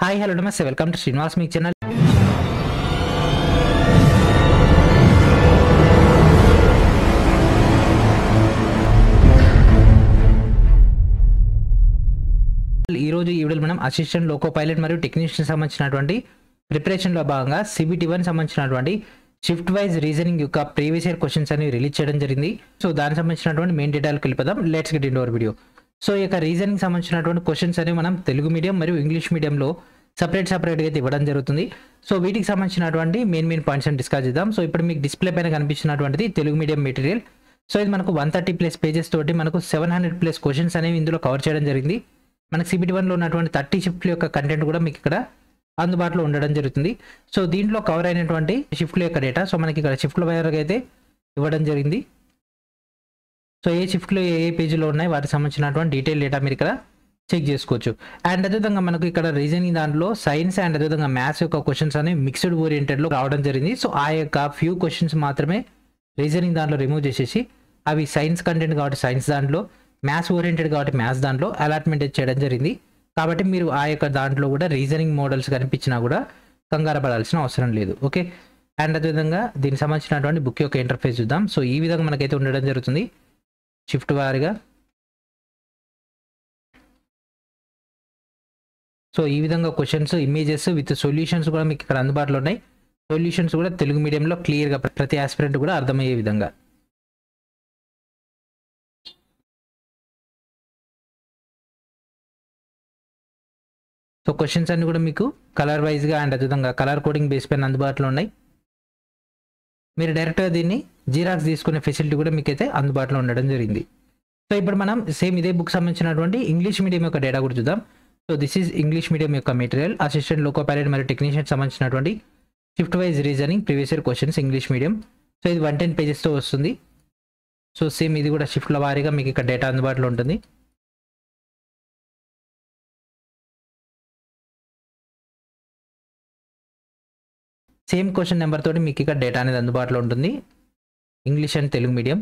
Hi hello నమస్తే welcome to Srinivas మీ channel. ఈరోజు ఈ వీడియోలో మనం అసిస్టెంట్ లోకో పైలట్ మరియు టెక్నీషియన్ సంబంధించినటువంటి ప్రిపరేషన్లో భాగంగా CBT1 సంబంధించినటువంటి షిఫ్ట్ వైజ్ రీజనింగ్ యొక్క ప్రీవియస్ ఇయర్ క్వశ్చన్స్ అనేవి రిలీజ్ చేయడం జరిగింది. సో దానికి సంబంధించినటువంటి మెయిన్ డీటెయిల్కి వెళ్ళిపోదాం. Let's get into our video. So ఈ యొక్క రీజనింగ్ సంబంధించినటువంటి క్వశ్చన్స్ అనేవి మనం తెలుగు మీడియం మరియు ఇంగ్లీష్ మీడియంలో సపరేట్గా అయితే ఇవ్వడం జరుగుతుంది. సో వీటికి సంబంధించినటువంటి మెయిన్ పాయింట్స్ అని డిస్కస్ చేద్దాం. సో ఇప్పుడు మీకు డిస్ప్లే పైన కనిపించినటువంటిది తెలుగు మీడియం మెటీరియల్. సో ఇది మనకు 130+ పేజెస్ తోటి మనకు 700+ క్వశ్చన్స్ అనేవి ఇందులో కవర్ చేయడం జరిగింది. మనకు CBT1లో ఉన్నటువంటి 30 షిఫ్ట్ల యొక్క కంటెంట్ కూడా మీకు ఇక్కడ అందుబాటులో ఉండడం జరుగుతుంది. సో దీంట్లో కవర్ అయినటువంటి షిఫ్ట్ల యొక్క డేటా సో మనకి ఇక్కడ షిఫ్ట్ల వైర్గా అయితే ఇవ్వడం జరిగింది. సో ఏ షిఫ్ట్లో ఏ పేజీలో ఉన్నాయి వాటికి సంబంధించినటువంటి డీటెయిల్ డేటా మీరు ఇక్కడ చెక్ చేసుకోవచ్చు. అండ్ అదేవిధంగా మనకు ఇక్కడ రీజనింగ్ దాంట్లో సైన్స్ అండ్ అదేవిధంగా మ్యాథ్స్ యొక్క క్వశ్చన్స్ అనేవి మిక్స్డ్ ఓరియంటెడ్లో రావడం జరిగింది. సో ఆ యొక్క ఫ్యూ క్వశ్చన్స్ మాత్రమే రీజనింగ్ దాంట్లో రిమూవ్ చేసేసి అవి సైన్స్ కంటెంట్ కాబట్టి సైన్స్ దాంట్లో, మ్యాథ్స్ ఓరియంటెడ్ కాబట్టి మ్యాథ్స్ దాంట్లో అలాట్మెంట్ చేయడం జరిగింది. కాబట్టి మీరు ఆ యొక్క దాంట్లో కూడా రీజనింగ్ మోడల్స్ కనిపించినా కూడా కంగారు పడాల్సిన అవసరం లేదు. ఓకే. అండ్ అదేవిధంగా దీనికి సంబంధించినటువంటి బుక్ యొక్క ఇంటర్ఫేస్ చూద్దాం. సో ఈ విధంగా మనకైతే ఉండడం జరుగుతుంది షిఫ్ట్ వారీగా. సో ఈ విధంగా క్వశ్చన్స్, ఇమేజెస్ విత్ సొల్యూషన్స్ కూడా మీకు ఇక్కడ అందుబాటులో ఉన్నాయి. సొల్యూషన్స్ కూడా తెలుగు మీడియంలో క్లియర్గా ప్రతి ఆస్పిరెంట్ కూడా అర్థమయ్యే విధంగా. సో క్వశ్చన్స్ అన్ని కూడా మీకు కలర్ వైజ్గా అండ్ అదేవిధంగా కలర్ కోడింగ్ బేస్ పైన అందుబాటులో ఉన్నాయి. మీరు డైరెక్ట్గా దీన్ని జీరాక్స్ తీసుకునే ఫెసిలిటీ కూడా మీకైతే అందుబాటులో ఉండడం జరిగింది. సో ఇప్పుడు మనం సేమ్ ఇదే బుక్ సంబంధించినటువంటి ఇంగ్లీష్ మీడియం యొక్క డేటా కూడా చూద్దాం. So this is English medium యొక్క మెటీరియల్ అసిస్టెంట్ లోకో పైలట్ మరియు టెక్నీషియన్ సంబంధించినటువంటి shift wise reasoning previous year questions English medium. So ఇది 110 పేజెస్తో వస్తుంది. సో సేమ్ ఇది కూడా షిఫ్ట్ల వారీగా మీకు ఇక్కడ డేటా అందుబాటులో ఉంటుంది. సేమ్ క్వశ్చన్ నెంబర్ తోటి మీకు ఇక్కడ డేటా అనేది అందుబాటులో ఉంటుంది English and Telugu medium.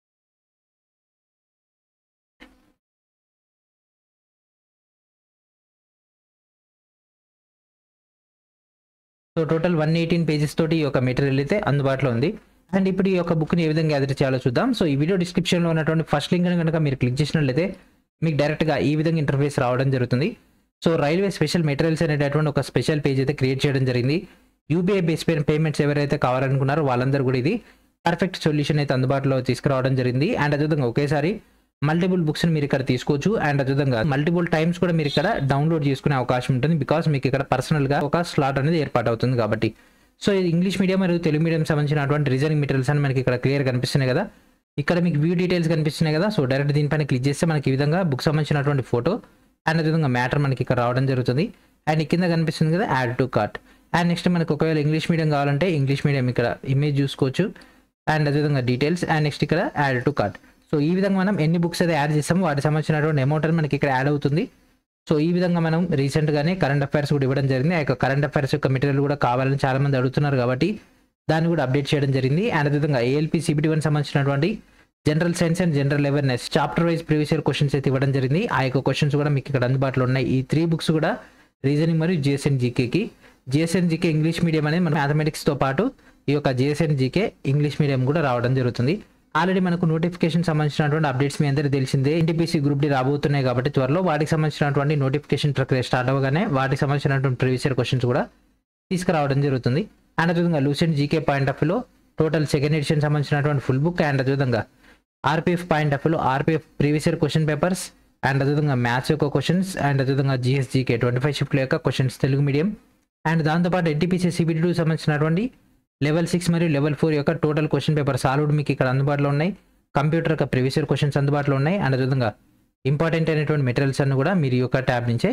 So total 118 pages తోటి ఈ యొక్క మెటీరియల్ అయితే అందుబాటులో ఉంది. అండ్ ఇప్పుడు ఈ యొక్క బుక్ని ఏ విధంగా గ్యాదర్ చేయాలో చూద్దాం. సో ఈ వీడియో డిస్క్రిప్షన్లో ఉన్నటువంటి ఫస్ట్ లింక్ కనుక మీరు క్లిక్ చేసినట్లయితే మీకు డైరెక్ట్గా ఈ విధంగా ఇంటర్ఫేస్ రావడం జరుగుతుంది. సో రైల్వే స్పెషల్ మెటీరియల్స్ అనేటటువంటి ఒక స్పెషల్ పేజ్ అయితే క్రియేట్ చేయడం జరిగింది. UPI బేస్ పైన పేమెంట్స్ ఎవరైతే కావాలనుకున్నారో వాళ్ళందరూ కూడా ఇది పర్ఫెక్ట్ సొల్యూషన్ అయితే అందుబాటులో తీసుకురావడం జరిగింది. అండ్ అదేవిధంగా ఒకేసారి మల్టిపుల్ బుక్స్ని మీరు ఇక్కడ తీసుకోవచ్చు. అండ్ అదేవిధంగా మల్టిపుల్ టైమ్స్ కూడా మీరు ఇక్కడ డౌన్లోడ్ చేసుకునే అవకాశం ఉంటుంది. బికాస్ మీకు ఇక్కడ పర్సనల్గా ఒక స్లాట్ అనేది ఏర్పాటు అవుతుంది కాబట్టి. సో ఇది ఇంగ్లీష్ మీడియం మరియు తెలుగు మీడియం సంబంధించినటువంటి రీజనింగ్ మెటీరియల్స్ అని మనకి ఇక్కడ క్లియర్ కనిపిస్తున్నాయి కదా. ఇక్కడ మీకు వ్యూ డీటెయిల్స్ కనిపిస్తున్నాయి కదా. సో డైరెక్ట్ దీనిపైన క్లిక్ చేస్తే మనకి ఈ విధంగా బుక్ సంబంధించినటువంటి ఫోటో అండ్ అదేవిధంగా మ్యాటర్ మనకి ఇక్కడ రావడం జరుగుతుంది. అండ్ కింద కనిపిస్తుంది కదా add to cart. And next మనకు ఒకవేళ ఇంగ్లీష్ మీడియం కావాలంటే ఇంగ్లీష్ మీడియం ఇక్కడ ఇమేజ్ చూసుకోవచ్చు. అండ్ అదేవిధంగా డీటెయిల్స్ అండ్ నెక్స్ట్ ఇక్కడ యాడ్ టు కార్ట్. సో ఈ విధంగా మనం ఎన్ని బుక్స్ అయితే యాడ్ చేస్తామో వాటికి సంబంధించినటువంటి అమౌంట్ అని మనకి ఇక్కడ యాడ్ అవుతుంది. సో ఈ విధంగా మనం రీసెంట్గానే కరెంట్ అఫైర్స్ కూడా ఇవ్వడం జరిగింది. ఆ యొక్క కరెంట్ అఫైర్స్ యొక్క మెటీరియల్ కూడా కావాలని చాలామంది అడుగుతున్నారు కాబట్టి దాన్ని కూడా అప్డేట్ చేయడం జరిగింది. అండ్ అదేవిధంగా ALP CBT1 సంబంధించినటువంటి general science and general awareness chapter wise previous year questions అయితే ఇవ్వడం జరిగింది. ఆ యొక్క క్వశ్చన్స్ కూడా మీకు ఇక్కడ అందుబాటులో ఉన్నాయి. ఈ 3 బుక్స్ కూడా రీజనింగ్ మరియు GSN GKకి. GSN GK ఇంగ్లీష్ మీడియం అనేది మన మ్యాథమెటిక్స్తో పాటు ఈ యొక్క GSN GK ఇంగ్లీష్ మీడియం కూడా రావడం జరుగుతుంది. ఆల్రెడీ మనకు నోటిఫికేషన్ సంబంధించినటువంటి అప్డేట్స్ మీ అందరికీ తెలిసిందే. NTPC గ్రూప్ D రాబోతున్నాయి కాబట్టి త్వరలో వాటికి సంబంధించినటువంటి నోటిఫికేషన్ ప్రక్రియ స్టార్ట్ అవ్వగానే వాటికి సంబంధించినటువంటి ప్రీవియస్ ఇయర్ క్వశ్చన్స్ కూడా తీసుకురావడం జరుగుతుంది. అండ్ అదేవిధంగా లూసెంట్ GK పాయింట్ ఆఫ్ వ్యూలో టోటల్ సెకండ్ ఎడిషన్ సంబంధించినటువంటి ఫుల్ బుక్ అండ్ అదేవిధంగా RPF పాయింట్ ఆఫ్ వ్యూలో RPF previous year question papers and అదేవిధంగా మ్యాథ్స్ యొక్క క్వశ్చన్స్ అండ్ అదేవిధంగా GS GK 25 షిఫ్ట్ల యొక్క క్వశ్చన్స్ తెలుగు మీడియం. అండ్ దాంతోపాటు NTPC CBT2 సంబంధించినటువంటి లెవెల్ 6 మరియు లెవెల్ 4 యొక్క టోటల్ క్వశ్చన్ పేపర్ సాల్వ్డ్ మీకు ఇక్కడ అందుబాటులో ఉన్నాయి. కంప్యూటర్ యొక్క ప్రీవియస్ ఇయర్ క్వశ్చన్స్ అందుబాటులో ఉన్నాయి. అండ్ అదేవిధంగా ఇంపార్టెంట్ అయినటువంటి మెటీరియల్స్ అన్ని కూడా మీరు ఈ యొక్క ట్యాబ్ నుంచే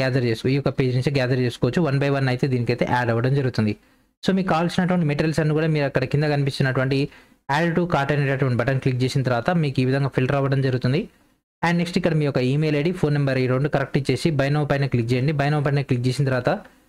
ఈ యొక్క పేజ్ నుంచి గ్యాదర్ చేసుకోవచ్చు. 1 by 1 అయితే దీనికైతే యాడ్ అవ్వడం జరుగుతుంది. సో మీకు కావాల్సినటువంటి మెటీరియల్స్ అన్ని కూడా మీరు అక్కడ కింద కనిపిస్తున్నటువంటి యాడ్ టు కార్ట్ అనేటటువంటి బటన్ క్లిక్ చేసిన తర్వాత మీకు ఈ విధంగా ఫిల్టర్ అవ్వడం జరుగుతుంది. అండ్ నెక్స్ట్ ఇక్కడ మీ యొక్క ఈమెయిల్ ID, ఫోన్ నెంబర్ ఈ రెండు కరెక్ట్ ఇచ్చేసి బై నౌ పైన క్లిక్ చేయండి. బై నౌ పైన క్లిక్ చేసిన తర్వాత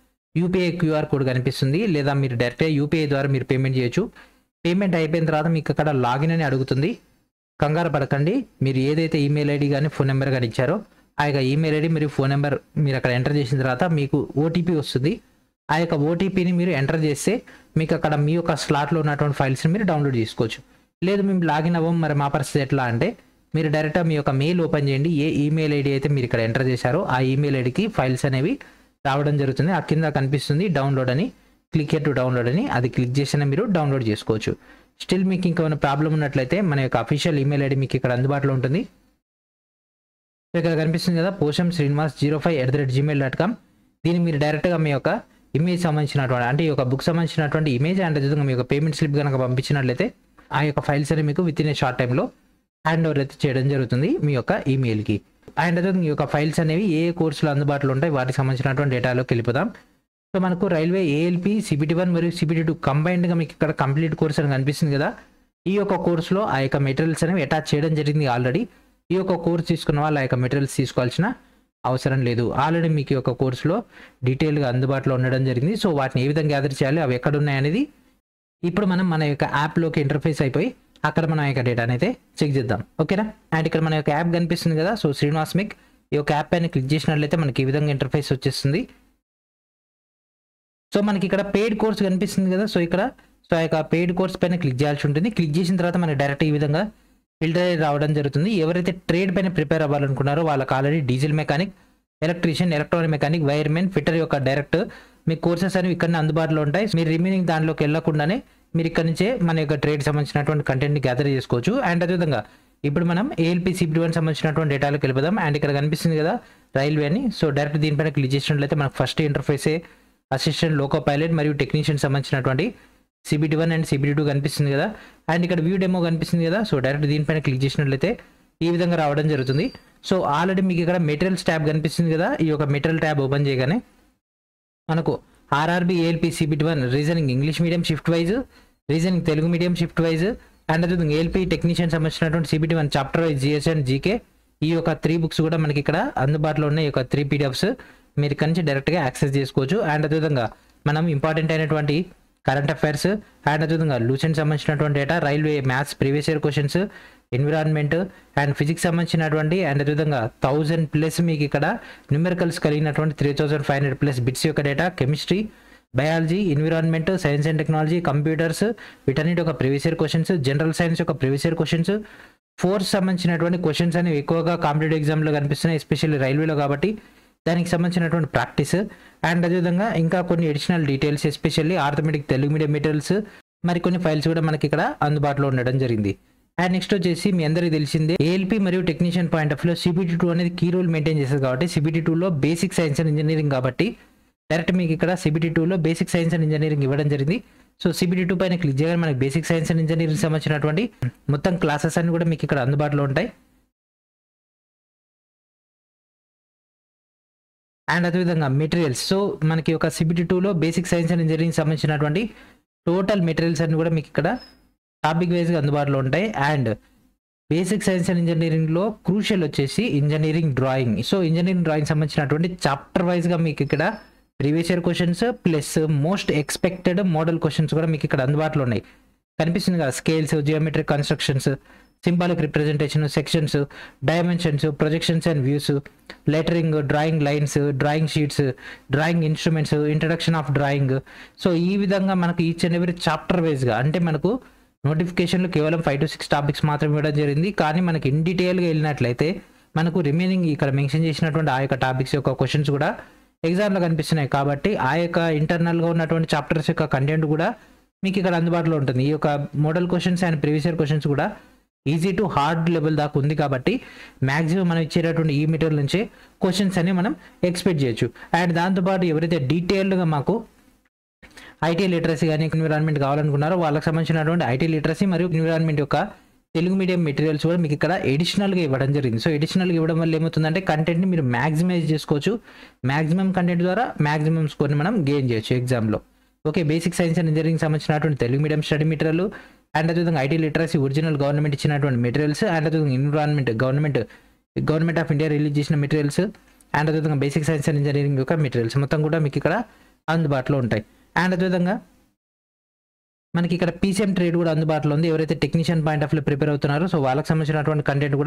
UPI QR కోడ్ కనిపిస్తుంది. లేదా మీరు డైరెక్ట్గా UPI ద్వారా మీరు పేమెంట్ చేయొచ్చు. పేమెంట్ అయిపోయిన తర్వాత మీకు అక్కడ లాగిన్ అని అడుగుతుంది. కంగారు పడకండి. మీరు ఏదైతే ఈమెయిల్ ID కానీ ఫోన్ నెంబర్ కానీ ఇచ్చారో ఆ యొక్క ఈమెయిల్ ఐడి మరియు ఫోన్ నెంబర్ మీరు అక్కడ ఎంటర్ చేసిన తర్వాత మీకు ఓటీపీ వస్తుంది. ఆ యొక్క ఓటీపీని మీరు ఎంటర్ చేస్తే మీకు అక్కడ మీ యొక్క స్లాట్లో ఉన్నటువంటి ఫైల్స్ని మీరు డౌన్లోడ్ చేసుకోవచ్చు. లేదు మేము లాగిన్ అవ్వం, మరి మా పరిస్థితి ఎట్లా అంటే మీరు డైరెక్ట్గా మీ యొక్క మెయిల్ ఓపెన్ చేయండి. ఏ ఈమెయిల్ ఐడి అయితే మీరు ఇక్కడ ఎంటర్ చేశారో ఆ ఈమెయిల్ ఐడికి ఫైల్స్ అనేవి రావడం జరుగుతుంది. ఆ కింద కనిపిస్తుంది డౌన్లోడ్ అని, క్లిక్ హియర్ టు డౌన్లోడ్ అని, అది క్లిక్ చేసినా మీరు డౌన్లోడ్ చేసుకోవచ్చు. స్టిల్ మీకు ఇంకేమైనా ప్రాబ్లం ఉన్నట్లయితే మన యొక్క అఫీషియల్ ఈమెయిల్ ఐడి మీకు ఇక్కడ అందుబాటులో ఉంటుంది. ఇక్కడ కనిపిస్తుంది కదా poshamsrinivas05@gmail.com. దీన్ని మీరు డైరెక్ట్గా మీ యొక్క ఇమేజ్ సంబంధించినటువంటి అంటే ఈ యొక్క బుక్ సంబంధించినటువంటి ఇమేజ్ అండ్ అదేవిధంగా మీ యొక్క పేమెంట్ స్లిప్ కనుక పంపించినట్లయితే ఆ యొక్క ఫైల్స్ అని మీకు విత్ ఇన్ ఏ షార్ట్ టైంలో హ్యాండ్ ఓవర్ అయితే చేయడం జరుగుతుంది మీ యొక్క ఈమెయిల్కి. అండ్ అదే మీ యొక్క ఫైల్స్ అనేవి ఏ కోర్సులో అందుబాటులో ఉంటాయి వాటికి సంబంధించినటువంటి డేటాలోకి వెళ్ళిపోదాం. సో మనకు రైల్వే ఏఎల్పి CPT1 మరియు CPT2 కంబైన్డ్గా మీకు ఇక్కడ కంప్లీట్ కోర్స్ అని కనిపిస్తుంది కదా. ఈ యొక్క కోర్సులో ఆ యొక్క మెటీరియల్స్ అనేవి అటాచ్ చేయడం జరిగింది ఆల్రెడీ. ఈ యొక్క కోర్స్ తీసుకున్న వాళ్ళు ఆ యొక్క మెటీరియల్స్ తీసుకోవాల్సిన అవసరం లేదు. ఆల్రెడీ మీకు ఈ యొక్క కోర్సులో డీటెయిల్గా అందుబాటులో ఉండడం జరిగింది. సో వాటిని ఏ విధంగా గ్యాదర్ చేయాలి, అవి ఎక్కడ ఉన్నాయనేది ఇప్పుడు మనం మన యొక్క యాప్లోకి ఇంటర్ఫేస్ అయిపోయి అక్కడ మన యొక్క డేటాని అయితే చెక్ చేద్దాం. ఓకేనా. అండ్ ఇక్కడ మన యొక్క యాప్ కనిపిస్తుంది కదా. సో శ్రీనివాస్ మిక్ ఈ యొక్క యాప్ పైన క్లిక్ చేసినట్లయితే మనకి ఈ విధంగా ఇంటర్ఫేస్ వచ్చేస్తుంది. సో మనకి ఇక్కడ పెయిడ్ కోర్స్ కనిపిస్తుంది కదా. సో ఇక్కడ ఆ యొక్క పెయిడ్ కోర్స్ పైన క్లిక్ చేయాల్సి ఉంటుంది. క్లిక్ చేసిన తర్వాత మనకి డైరెక్ట్ ఈ విధంగా ఫిల్టర్ రావడం జరుగుతుంది. ఎవరైతే ట్రేడ్ పైన ప్రిపేర్ అవ్వాలనుకున్నారో వాళ్ళకి already diesel mechanic, electrician, electronic mechanic, wiremen, fitter యొక్క డైరెక్ట్ మీ కోర్సెస్ అనేవి ఇక్కడనే అందుబాటులో ఉంటాయి. మీరు రిమైనింగ్ దాంట్లోకి వెళ్ళకుండానే మీరు ఇక్కడ నుంచే మన యొక్క ట్రేడ్ సంబంధించినటువంటి కంటెంట్ని గ్యాదర్ చేసుకోవచ్చు. అండ్ అదేవిధంగా ఇప్పుడు మనం ALP CPT1 సంబంధించినటువంటి డేటాలోకి వెళ్ళిపోదాం. అండ్ ఇక్కడ కనిపిస్తుంది కదా రైల్వే అని. సో డైరెక్ట్ దీనిపైన క్లిక్ చేసినట్లయితే మనకు ఫస్ట్ ఇంటర్ఫేసే అసిస్టెంట్ లోకో పైలట్ మరియు టెక్నీషియన్ సంబంధించినటువంటి CPT1 అండ్ CPT2 కనిపిస్తుంది కదా. అండ్ ఇక్కడ వ్యూ డెమో కనిపిస్తుంది కదా. సో డైరెక్ట్ దీనిపైన క్లిక్ చేసినట్లయితే ఈ విధంగా రావడం జరుగుతుంది. సో ఆల్రెడీ మీకు ఇక్కడ మెటీరియల్స్ ట్యాబ్ కనిపిస్తుంది కదా. ఈ యొక్క మెటీరియల్ ట్యాబ్ ఓపెన్ చేయగానే మనకు RRB ALP CPT1 reasoning English medium shift wise, reasoning Telugu medium shift wise, and అదేవిధంగా ALP టెక్నీషియన్ సంబంధించినటువంటి CPT1 chapter wise GS and GK ఈ యొక్క 3 బుక్స్ కూడా మనకి ఇక్కడ అందుబాటులో ఉన్న ఈ యొక్క 3 PDFs మీరు ఇక్కడ నుంచి డైరెక్ట్గా యాక్సెస్ చేసుకోవచ్చు. అండ్ అదేవిధంగా మనం ఇంపార్టెంట్ అయినటువంటి కరెంట్ అఫైర్స్ అండ్ అదేవిధంగా లూసెంట్ సంబంధించినటువంటి data, railway maths previous year questions, environment and physics సంబంధించినటువంటి అండ్ అదేవిధంగా 1000+ మీకు ఇక్కడ న్యూమెరికల్స్ కలిగినటువంటి 3500+ బిట్స్ యొక్క data, chemistry, biology, environment, science and technology, computers వీటన్నిటి ఒక previous year questions, general science యొక్క ప్రీవియస్ ఇయర్ క్వశ్చన్స్, ఫోర్స్ సంబంధించినటువంటి క్వశ్చన్స్ అనేవి ఎక్కువగా కాంపిటేటివ్ ఎగ్జామ్లో కనిపిస్తున్నాయి, ఎస్పెషల్లీ రైల్వేలో కాబట్టి దానికి సంబంధించినటువంటి ప్రాక్టీస్. అండ్ అదేవిధంగా ఇంకా కొన్ని additional details especially arithmetic Telugu medium materials మరికొన్ని ఫైల్స్ కూడా మనకి ఇక్కడ అందుబాటులో ఉండడం జరిగింది. అండ్ నెక్స్ట్ వచ్చేసి మీ అందరికీ తెలిసిందే ALP మరియు టెక్నీషియన్ పాయింట్ ఆఫ్ వ్యూలో CPT2 అనేది కీ రోల్ మెయింటైన్ చేస్తుంది కాబట్టి CPT2లో బేసిక్ సైన్స్ అండ్ ఇంజనీరింగ్ కాబట్టి డైరెక్ట్ మీకు ఇక్కడ CPT2లో బేసిక్ సైన్స్ అండ్ ఇంజనీరింగ్ ఇవ్వడం జరిగింది. సో CPT2 పైన క్లిక్ చేయగానే మనకి బేసిక్ సైన్స్ అండ్ ఇంజనీరింగ్ సంబంధించినటువంటి మొత్తం క్లాసెస్ అన్ని కూడా మీకు ఇక్కడ అందుబాటులో ఉంటాయి. అండ్ అదేవిధంగా మెటీరియల్స్, సో మనకి ఒక CPT2లో బేసిక్ సైన్స్ అండ్ ఇంజనీరింగ్ సంబంధించినటువంటి టోటల్ మెటీరియల్స్ అన్ని కూడా మీకు ఇక్కడ టాపిక్ వైజ్గా అందుబాటులో ఉంటాయి. అండ్ బేసిక్ సైన్స్ అండ్ ఇంజనీరింగ్లో క్రూషియల్ వచ్చేసి engineering drawing. So engineering drawing సంబంధించినటువంటి చాప్టర్ వైజ్గా మీకు ఇక్కడ previous year questions plus most expected model questions కూడా మీకు ఇక్కడ అందుబాటులో ఉన్నాయి. కనిపిస్తుంది కదా, scales, geometric constructions, symbolic representation, sections, dimensions, projections and views, lettering, drawing lines, drawing sheets, drawing instruments, introduction of drawing. So ఈ విధంగా మనకు ఈచ్ అండ్ ఎవ్రీ చాప్టర్ వైజ్గా అంటే మనకు నోటిఫికేషన్లు కేవలం 5 to 6 టాపిక్స్ మాత్రమే ఇవ్వడం జరిగింది. కానీ మనకి ఇన్ డీటెయిల్గా వెళ్ళినట్లయితే మనకు రిమైనింగ్ ఇక్కడ మెన్షన్ చేసినటువంటి ఆ యొక్క టాపిక్స్ యొక్క క్వశ్చన్స్ కూడా ఎగ్జామ్లో కనిపిస్తున్నాయి. కాబట్టి ఆ యొక్క ఇంటర్నల్గా ఉన్నటువంటి చాప్టర్స్ యొక్క కంటెంట్ కూడా మీకు ఇక్కడ అందుబాటులో ఉంటుంది. ఈ యొక్క model questions and previous year questions కూడా ఈజీ టు హార్డ్ లెవెల్ దాకా ఉంది కాబట్టి మ్యాక్సిమం మనం ఇచ్చేటటువంటి ఈ మెటీరియల్ నుంచి క్వశ్చన్స్ అనేవి మనం ఎక్స్పెక్ట్ చేయొచ్చు. అండ్ దాంతోపాటు ఎవరైతే డీటెయిల్డ్గా మాకు ఐటీ లిటరసీ కానీ ఎన్విరాన్మెంట్ కావాలనుకున్నారో వాళ్ళకి సంబంధించినటువంటి ఐటీ లిటరసీ మరియు ఎన్విరాన్మెంట్ యొక్క తెలుగు మీడియం మెటీరియల్స్ కూడా మీకు ఇక్కడ ఎడిషనల్గా ఇవ్వడం జరిగింది. సో ఎడిషనల్గా ఇవ్వడం వల్ల ఏమవుతుందంటే కంటెంట్ని మీరు మ్యాక్సిమైజ్ చేసుకోవచ్చు. మ్యాక్సిమం కంటెంట్ ద్వారా మ్యాక్సిమం స్కోర్ని మనం గెయిన్ చేయొచ్చు ఎగ్జామ్లో. Okay, basic science and engineering సంబంధించినటువంటి Telugu medium study material and అదేవిధంగా ఐటీ లిటరసీ ఒరిజినల్ గవర్నమెంట్ ఇచ్చినటువంటి మెటీరియల్స్ అండ్ అదేవిధంగా environment government of India release చేసిన మెటీరియల్స్ అండ్ అదేవిధంగా బేసిక్ సైన్స్ అండ్ ఇంజనీరింగ్ యొక్క మెటీరియల్స్ మొత్తం కూడా మీకు ఇక్కడ అందుబాటులో ఉంటాయి. అండ్ అదేవిధంగా మనకి ఇక్కడ PCM ట్రేడ్ కూడా అందుబాటులో ఉంది. ఎవరైతే technician point of view prepare అవుతున్నారో సో వాళ్ళకి సంబంధించినటువంటి కంటెంట్ కూడా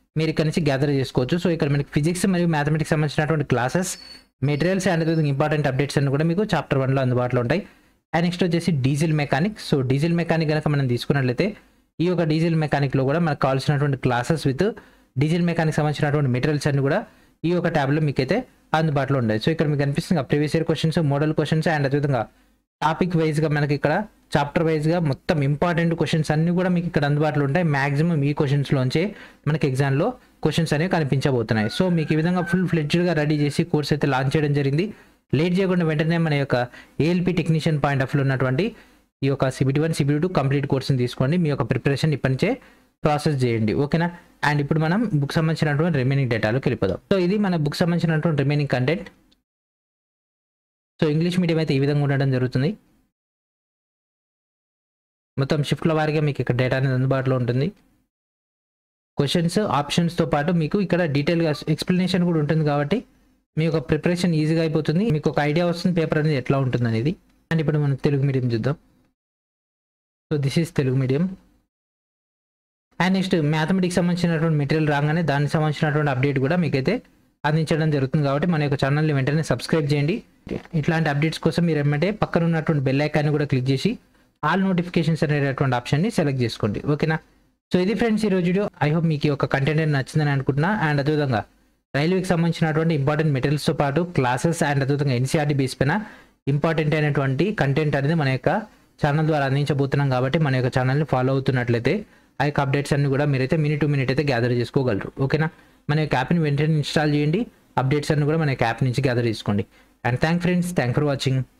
మీరు ఇక్కడ నుంచి గ్యాదర్ చేసుకోవచ్చు. సో ఇక్కడ మనకి ఫిజిక్స్ మరియు మ్యాథమెటిక్స్ సంబంధించినటువంటి classes, materials and important updates అన్ని కూడా మీకు చాప్టర్ 1లో అందుబాటులో ఉంటాయి. అండ్ నెక్స్ట్ వచ్చేసి diesel mechanic. So diesel mechanic కనుక మనం తీసుకున్నట్లయితే ఈ యొక్క డీజిల్ మెకానిక్లో కూడా మనకు కావాల్సినటువంటి క్లాసెస్ విత్ డీజిల్ మెకానిక్ సంబంధించినటువంటి మెటీరియల్స్ అన్ని కూడా ఈ యొక్క ట్యాబ్లో మీకైతే అందుబాటులో ఉంటాయి. సో ఇక్కడ మీకు కనిపిస్తుంది previous year questions, model questions and అదేవిధంగా టాపిక్ వైజ్గా మనకి ఇక్కడ చాప్టర్ వైజ్గా మొత్తం ఇంపార్టెంట్ క్వశ్చన్స్ అన్ని కూడా మీకు ఇక్కడ అందుబాటులో ఉంటాయి. మాక్సిమం ఈ క్వశ్చన్స్లోంచే మనకి ఎగ్జామ్లో క్వశ్చన్స్ అనేవి కనిపించబోతున్నాయి. సో మీకు ఈ విధంగా ఫుల్ ఫ్లెడ్జ్డ్గా రెడీ చేసి కోర్స్ అయితే లాంచ్ చేయడం జరిగింది. లేట్ చేయకుండా వెంటనే మన యొక్క ఏఎల్పి టెక్నీషియన్ పాయింట్ ఆఫ్ వ్యూలో ఉన్నటువంటి ఈ యొక్క CBT1 CBT2 కంప్లీట్ కోర్స్ని తీసుకోండి. మీ యొక్క ప్రిపరేషన్ ఇప్పటి నుంచే ప్రాసెస్ చేయండి, ఓకేనా. అండ్ ఇప్పుడు మనం బుక్ సంబంధించినటువంటి రిమైనింగ్ డేటాలోకి వెళ్ళిపోదాం. సో ఇది మన బుక్ సంబంధించినటువంటి remaining content. So English medium అయితే ఈ విధంగా ఉండడం జరుగుతుంది. మొత్తం షిఫ్ట్ల వారీగా మీకు ఇక్కడ డేటా అనేది అందుబాటులో ఉంటుంది. క్వశ్చన్స్ ఆప్షన్స్తో పాటు మీకు ఇక్కడ డీటెయిల్గా ఎక్స్ప్లెనేషన్ కూడా ఉంటుంది కాబట్టి మీ యొక్క ప్రిపరేషన్ ఈజీగా అయిపోతుంది. మీకు ఒక ఐడియా వస్తుంది పేపర్ అనేది ఎట్లా ఉంటుంది అనేది. అండ్ ఇప్పుడు మనం తెలుగు మీడియం చూద్దాం. So this is Telugu medium. And next mathematics సంబంధించినటువంటి మెటీరియల్ రాగానే దానికి సంబంధించినటువంటి అప్డేట్ కూడా మీకైతే అందించడం జరుగుతుంది కాబట్టి మన యొక్క ఛానల్ని వెంటనే సబ్స్క్రైబ్ చేయండి. ఇట్లాంటి అప్డేట్స్ కోసం మీరు ఏమంటే పక్కన ఉన్నటువంటి బెల్ ఐకాన్ని కూడా క్లిక్ చేసి ఆల్ నోటిఫికేషన్స్ అనేటటువంటి ఆప్షన్ని సెలెక్ట్ చేసుకోండి, ఓకేనా. సో ఇది ఫ్రెండ్స్ ఈరోజు వీడియో. ఐ హోప్ మీకు ఈ యొక్క కంటెంట్ అనేది నచ్చిందని అనుకుంటున్నా. అండ్ అదేవిధంగా రైల్వేకి సంబంధించినటువంటి ఇంపార్టెంట్ మెటీరియల్స్తో పాటు క్లాసెస్ అండ్ అదేవిధంగా NCERT బేస్ పైన ఇంపార్టెంట్ అయినటువంటి కంటెంట్ అనేది మన యొక్క ఛానల్ ద్వారా అందించబోతున్నాం కాబట్టి మన యొక్క ఛానల్ని ఫాలో అవుతున్నట్లయితే ఆ యొక్క అప్డేట్స్ అన్ని కూడా మీరైతే మినిట్ టు మినిట్ అయితే గ్యాదర్ చేసుకోగలరు, ఓకేనా. మన యొక్క యాప్ని వెంటనే ఇన్స్టాల్ చేయండి. అప్డేట్స్ అన్ని కూడా మన యొక్క యాప్ నుంచి గ్యాదర్ చేసుకోండి. And thank for watching.